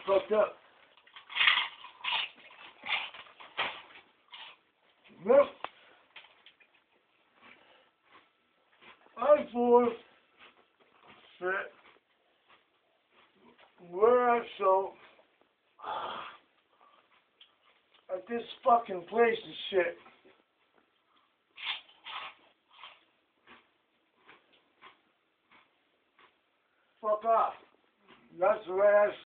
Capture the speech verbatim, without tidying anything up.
fucked up. Yep. Eyesores fit where I so at this fucking place and shit. Fuck off. That's the way I